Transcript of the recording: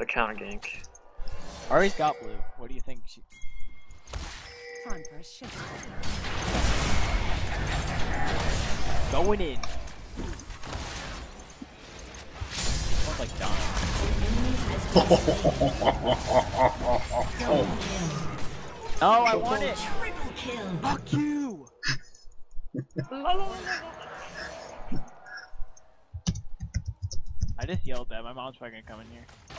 a counter gank. Ari's got blue. What do you think? Time for a shift. Going in. Sounds like dying. No, I want it. Triple kill. Fuck you. I just yelled that. My mom's probably gonna come in here.